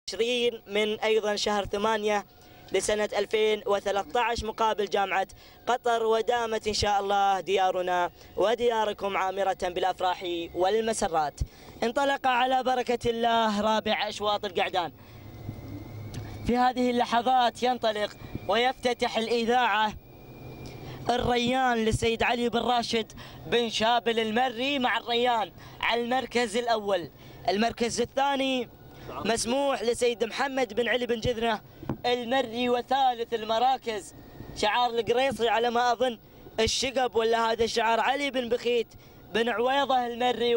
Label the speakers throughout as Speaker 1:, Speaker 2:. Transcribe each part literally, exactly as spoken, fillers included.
Speaker 1: عشرين من أيضا شهر ثمانية لسنة ألفين وثلاثة عشر مقابل جامعة قطر. ودامت إن شاء الله ديارنا ودياركم عامرة بالأفراح والمسرات. انطلق على بركة الله رابع أشواط القعدان. في هذه اللحظات ينطلق ويفتتح الإذاعة الريان للسيد علي بن راشد بن شابل المري مع الريان على المركز الأول. المركز الثاني مسموح لسيد محمد بن علي بن جذنة المري. وثالث المراكز شعار القريصي على ما أظن الشقب، ولا هذا شعار علي بن بخيت بن عويضة المري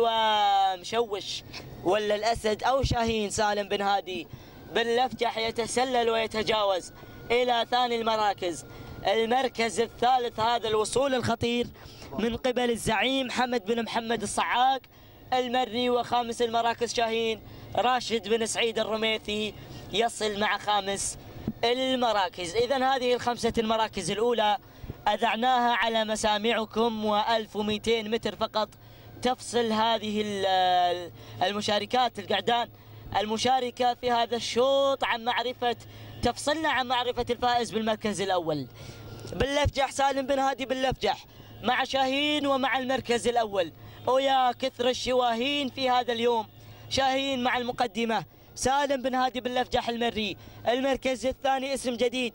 Speaker 1: ومشوش، ولا الأسد أو شاهين سالم بن هادي بن لفتح يتسلل ويتجاوز إلى ثاني المراكز. المركز الثالث هذا الوصول الخطير من قبل الزعيم حمد بن محمد الصعاق المري. وخامس المراكز شاهين راشد بن سعيد الرميثي يصل مع خامس المراكز. إذن هذه الخمسة المراكز الأولى أذعناها على مسامعكم، وألف ومئتين متر فقط تفصل هذه المشاركات القعدان المشاركة في هذا الشوط عن معرفة تفصلنا عن معرفة الفائز بالمركز الأول. باللفجح سالم بن هادي باللفجح مع شاهين ومع المركز الأول. ويا كثر الشواهين في هذا اليوم. شاهين مع المقدمة، سالم بن هادي باللفجح المري. المركز الثاني اسم جديد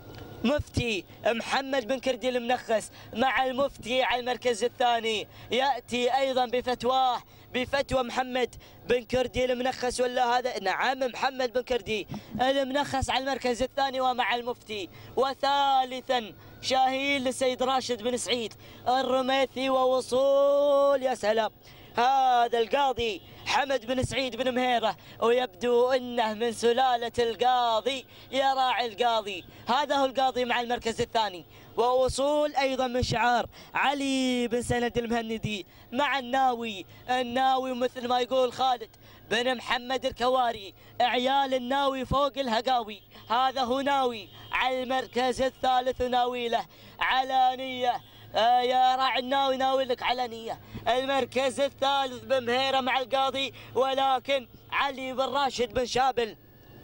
Speaker 1: مفتي محمد بن كردي المنخس مع المفتي على المركز الثاني. يأتي أيضا بفتواه بفتوى محمد بن كردي المنخس، ولا هذا نعم محمد بن كردي المنخس على المركز الثاني ومع المفتي. وثالثا شاهين للسيد راشد بن سعيد الرميثي. ووصول يا سلام هذا القاضي حمد بن سعيد بن مهيرة، ويبدو انه من سلالة القاضي يا راعي القاضي. هذا هو القاضي مع المركز الثاني. ووصول ايضا من شعار علي بن سند المهندي مع الناوي. الناوي مثل ما يقول خالد بن محمد الكواري، عيال الناوي فوق الهقاوي. هذا هو ناوي على المركز الثالث وناوي له علانية. آه يا راعي الناوي ناوي لك علنية. المركز الثالث بمهيرة مع القاضي، ولكن علي بن راشد بن شابل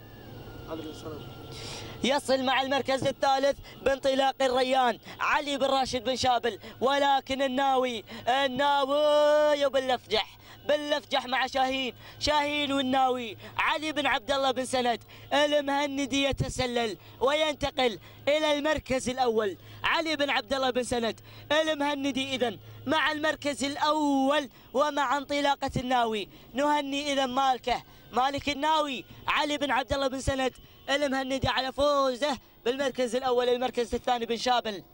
Speaker 1: يصل مع المركز الثالث بانطلاق الريان علي بن راشد بن شابل. ولكن الناوي الناوي باللفجح باللفجح مع شاهين شاهين والناوي علي بن عبد الله بن سند المهندي يتسلل وينتقل إلى المركز الأول. علي بن عبد الله بن سند المهندي إذن مع المركز الأول ومع انطلاقة الناوي. نهني إذن مالكه مالك الناوي علي بن عبد الله بن سند المهندي على فوزه بالمركز الأول. المركز الثاني بن شابل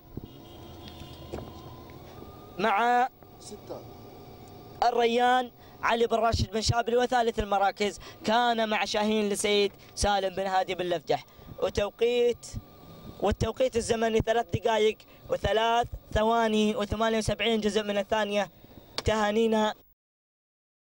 Speaker 1: مع الريان علي بن راشد بن شابل. وثالث المراكز كان مع شاهين لسيد سالم بن هادي بن لفجح. وتوقيت والتوقيت الزمني ثلاث دقائق وثلاث ثواني وثمانية وسبعين جزء من الثانية. تهانينا